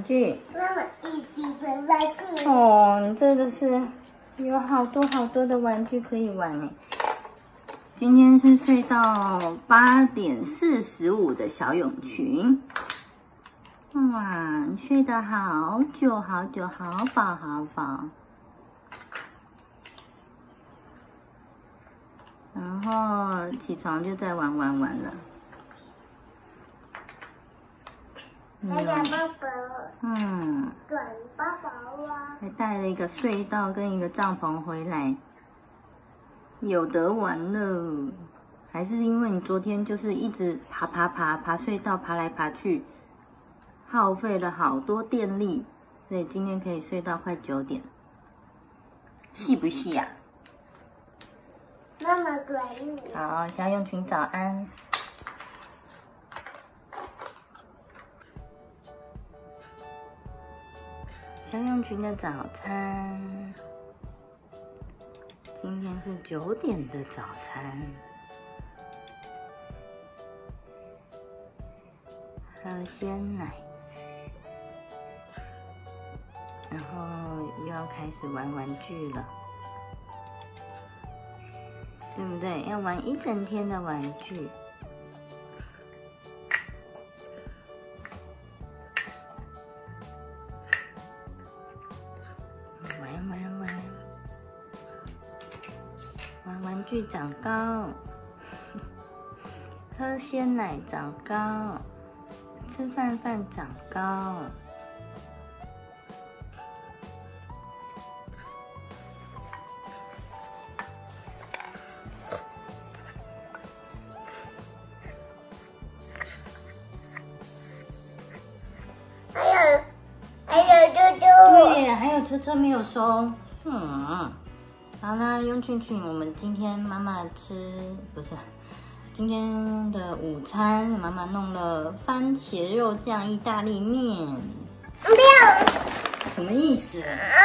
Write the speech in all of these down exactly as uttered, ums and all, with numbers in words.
具？ 妈妈一直在玩具。 哦，你这个是有好多好多的玩具可以玩呢。今天是睡到八点四十五的小永群。哇，你睡得好久好久，好饱好饱。然后起床就在玩玩玩了。 还有宝宝， 嗯， 短宝宝啊， 还带了一个隧道跟一个帐篷回来，有得玩了。还是因为你昨天就是一直爬爬爬爬隧道，爬来爬去，耗费了好多电力，所以今天可以睡到快九点，细不细呀、 妈妈管你。 好，小永群早安。小永群的早餐，今天是九点的早餐，喝鲜奶，然后又要开始玩玩具了，对不对？要玩一整天的玩具。玩玩玩，玩玩具长高，喝鲜奶长高，吃饭饭长高。 还有，还有嘟嘟。 对，还有车车没有收。嗯，好啦，永群群，我们今天妈妈吃不是，今天的午餐妈妈弄了番茄肉酱意大利面。 六。 什么意思？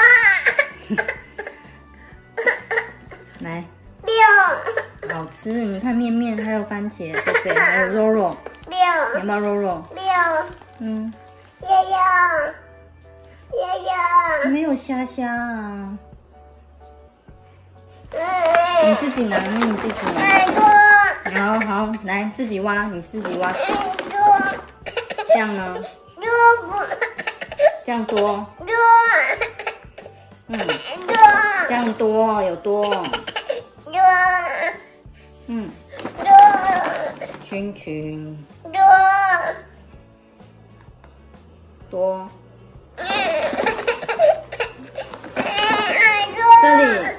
来， 六。 好吃！你看面面还有番茄，对不对？还有肉肉， 六。 有没有肉肉？ 六。 嗯， 爷爷。爷爷。 没有虾虾啊。 嗯。 你自己拿，你自己拿。 耳朵。 好好，来自己挖，你自己挖。 耳朵。 这样呢？ 多不？ 这样多？ 多。 嗯， 多。 这样多有多？ 多。 嗯， 多。 群群多。 多。 嗯。 这里。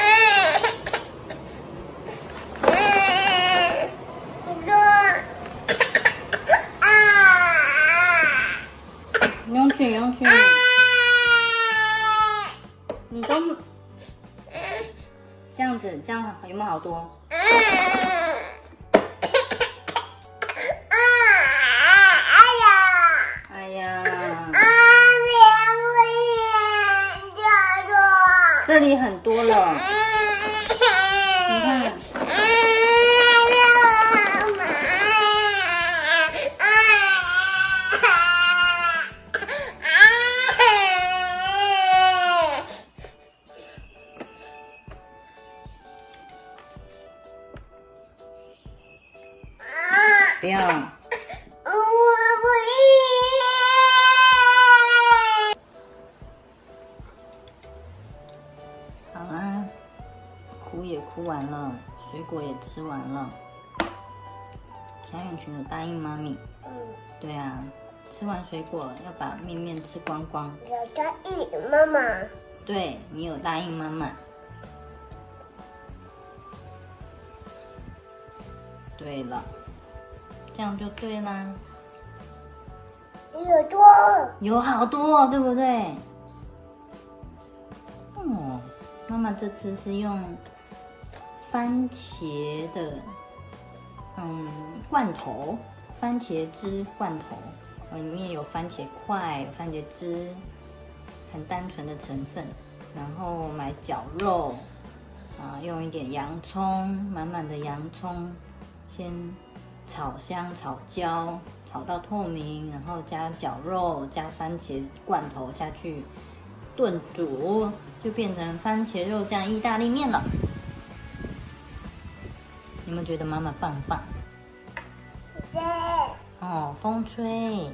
永群永群，你都这样子，这样有没有好多？哎呀，这里很多了，你看。不要。 我不要。好啦，哭也哭完了，水果也吃完了。小永群有答应妈咪。 嗯。 对啊，吃完水果要把面面吃光光。 有答应妈妈。 对，你有答应妈妈。对了，这样就对啦。 有多。 有好多，对不对？哦，妈妈这次是用番茄的，嗯，罐头，番茄汁罐头，里面有番茄块、有番茄汁，很单纯的成分。然后买绞肉，啊，用一点洋葱，满满的洋葱，先炒香炒焦， 炒到透明，然后加绞肉，加番茄罐头下去炖煮，就变成番茄肉酱意大利面了。你们觉得妈妈棒不棒？ 对。 哦，风吹。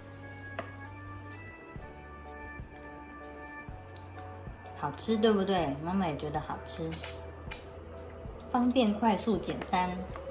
好吃对不对？妈妈也觉得好吃，方便、快速、简单。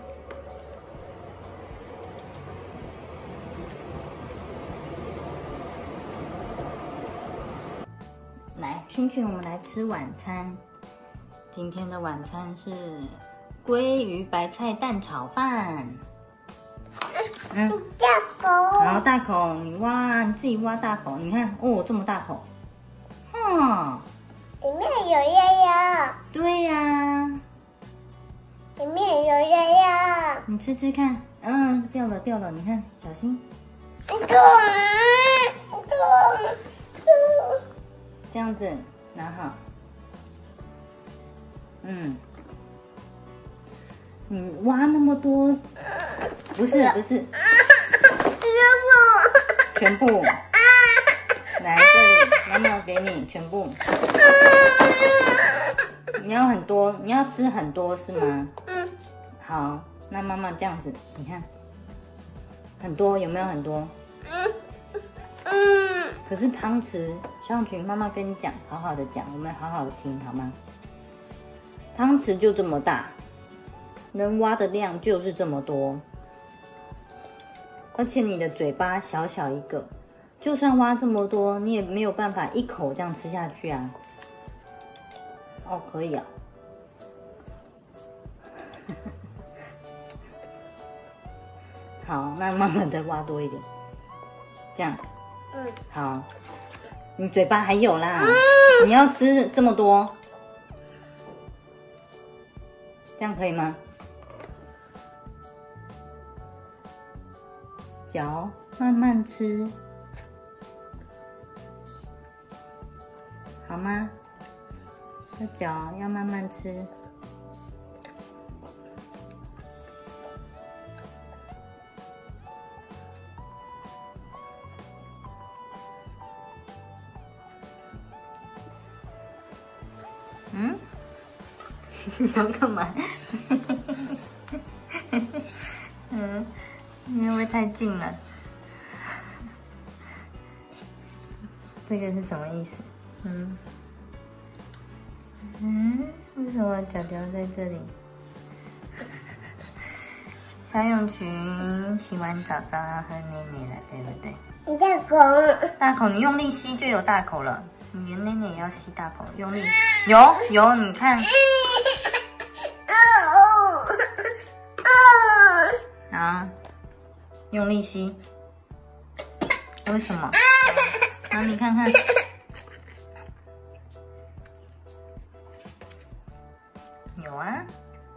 来，圈圈，我们来吃晚餐。今天的晚餐是鲑鱼白菜蛋炒饭。嗯， 大口。 好，大口，你挖，你自己挖大口。你看，哦，这么大口。嗯， 里面有药药。对呀。 里面有药药。 你吃吃看。嗯，掉了掉了，你看，小心。 痛痛痛。 这样子拿好。嗯，你挖那么多，不是不是，全部，来这里，妈妈给你全部。你要很多，你要吃很多是吗？ 嗯。 好，那妈妈这样子，你看，很多有没有很多？ 嗯嗯。 可是汤匙，小群妈妈跟你讲，好好的讲，我们好好的听好吗？汤匙就这么大，能挖的量就是这么多，而且你的嘴巴小小一个，就算挖这么多，你也没有办法一口这样吃下去啊。哦，可以啊。好，那慢慢的挖多一点，这样。 嗯。 好，你嘴巴还有啦，你要吃这么多，这样可以吗？嚼，慢慢吃，好吗？要嚼，要慢慢吃。嗯？你要干嘛？嗯，你会不会太近了？这个是什么意思？嗯嗯，为什么脚脚在这里？小永群洗完澡澡要喝奶奶了，对不对？ 大口。 大口，你用力吸就有大口了。你连奶奶也要吸大口，用力。有有，你看。啊，用力吸。为什么？啊，你看看。有啊。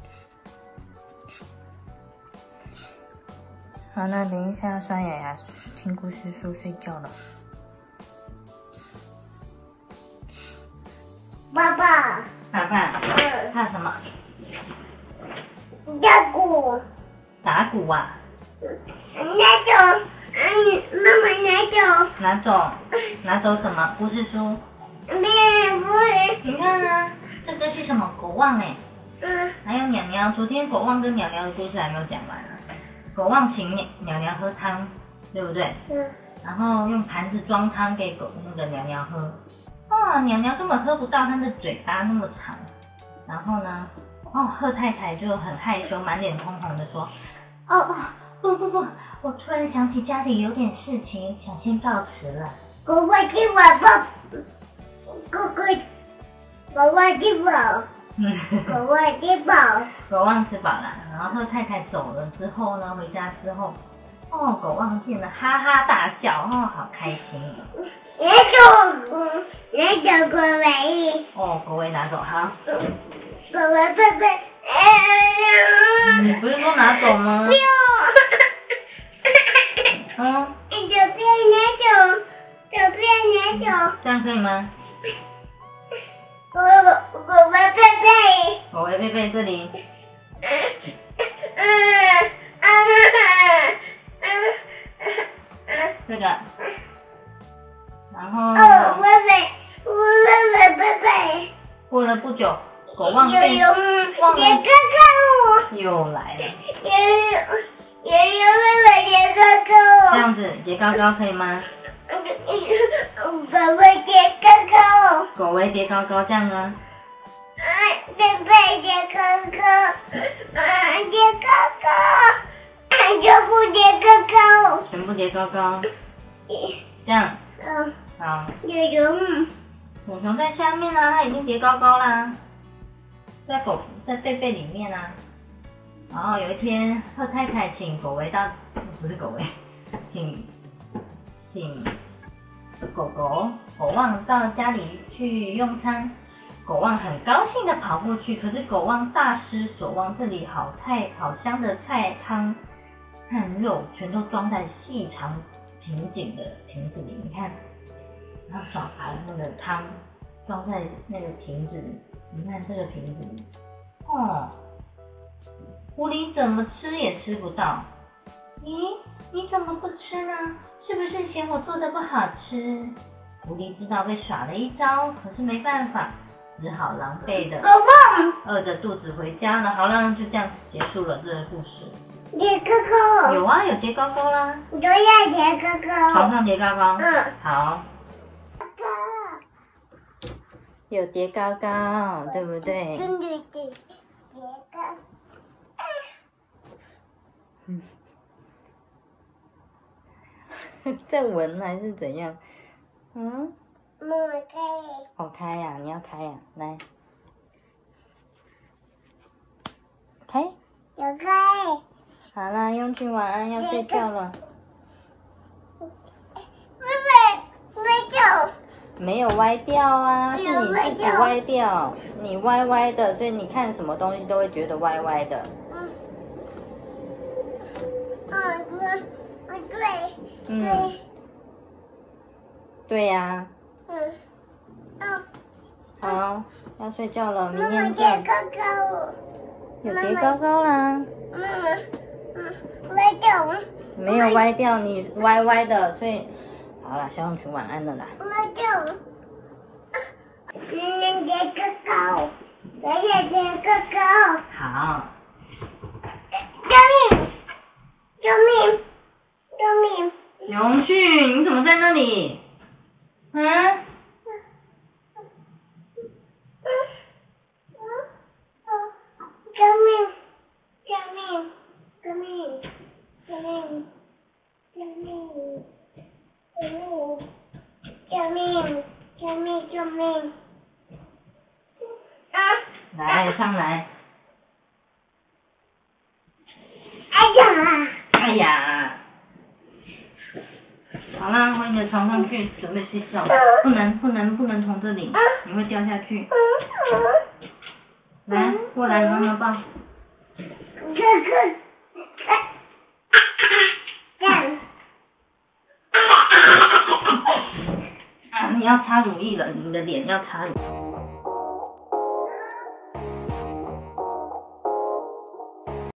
好，那等一下刷牙牙，听故事书睡觉了。 爸爸。 爸爸。 嗯。 怕什么？ 打鼓。 打鼓啊？ 拿走，嗯，妈妈拿走。 拿走？拿走什么？故事书？ 没有，不是。 你看啊，这个是什么？狗旺哎。 嗯。 还有鸟鸟，昨天狗旺跟鸟鸟的故事还没有讲完呢。狗旺请鸟鸟鸟喝汤，对不对？ 嗯。 然后用盘子装汤给狗那个鸟鸟喝。哦，鸟鸟根本喝不到，它的嘴巴那么长。然后呢，哦，贺太太就很害羞，满脸通红的说：“哦哦，不不不，我突然想起家里有点事情，想先告辞了。” 狗快吃饱吧，狗快，狗快吃饱，狗快吃饱。 狗旺吃饱了，然后贺太太走了之后呢，回家之后，哦，狗旺变得哈哈大笑，哦，好开心。 拿走，拿走狗尾。 哦，狗尾拿走哈。 狗尾贝贝， 你不是说拿走吗？ 没有。 嗯。 你左边拿走，左边拿走。 这样可以吗？ 狗狗尾贝贝。 狗尾贝贝这里。 嗯嗯嗯嗯这个，然后。 哦，贝贝，贝贝贝贝。 过了不久，狗旺被有忘了， 别看看我。 又来了。 爷爷，爷爷贝贝别看看我。 这样子叠高高可以吗？ 贝贝别看看我。 狗围叠高高这样呢？ 哎，贝贝别看看，哎，别看看，全部叠高高。 全部叠高高，这样。 嗯。 好。 有人。 狗熊在下面啊，它已经叠高高啦，在狗在贝贝里面啊。然后有一天，贺太太请狗围到，不是狗围，请请狗狗狗旺到家里去用餐。狗旺很高兴的跑过去，可是狗旺大失所望，这里好菜好香的菜汤和肉全都装在细长平紧的瓶子里，你看。他少把那个汤装在那个瓶子里，你看这个瓶子里，哦，狐狸怎么吃也吃不到。咦，你怎么不吃呢？是不是嫌我做的不好吃？狐狸知道被耍了一招，可是没办法，只好狼狈的饿着肚子回家了。好了，就这样结束了这个故事。 叠高高。 有啊，有叠高高啦。 都要叠高高。 床上叠高高。 嗯。 好。有叠高高，对不对？ 对对对，叠高。 嗯。在闻还是怎样？嗯？ 妈妈开。 哦，开呀、啊，你要开呀、啊，来。开。 有开。 好啦，用具晚安，要睡觉了。 妹妹，没走。 没有歪掉啊，是你自己歪掉，你歪歪的，所以你看什么东西都会觉得歪歪的。 嗯。嗯，对。 嗯。对呀、啊。 嗯。嗯。 好，要睡觉了，明天见。 见。 高高。 有叠高高啦。 妈妈，嗯，歪掉。 没有歪掉，你歪歪的，所以。好了，小熊群晚安了啦。 我就，今天叠高高，爷爷叠高高。 好。 救命！救命！救命！ 永旭，你怎么在那里？嗯？ 救命！救命！救命！救命！救命！救命！救命！救命！救命！啊！ 来，上来。 哎呀！ 哎呀！好啦，回你的床上去，准备睡觉。不能，不能，不能从这里，你会掉下去。来，过来，妈妈抱。 这个，这样。 啊，你要擦乳液了，你的脸要擦乳。